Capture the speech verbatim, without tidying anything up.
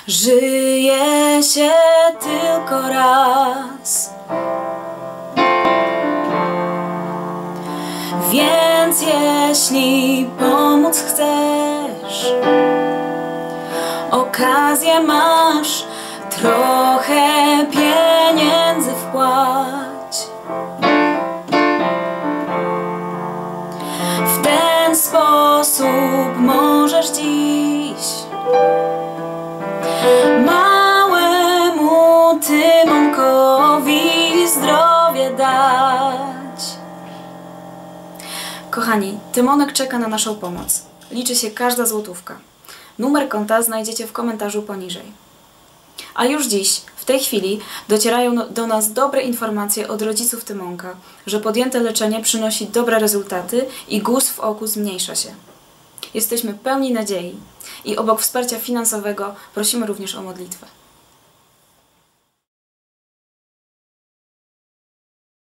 Żyje się tylko raz, więc jeśli pomóc chcesz, okazję masz, trochę pieniędzy wpłać. W ten sposób możesz dziś małemu Tymonkowi zdrowie dać. Kochani, Tymonek czeka na naszą pomoc. Liczy się każda złotówka. Numer konta znajdziecie w komentarzu poniżej. A już dziś, w tej chwili, docierają do nas dobre informacje od rodziców Tymonka, że podjęte leczenie przynosi dobre rezultaty i guz w oku zmniejsza się. Jesteśmy pełni nadziei i obok wsparcia finansowego prosimy również o modlitwę.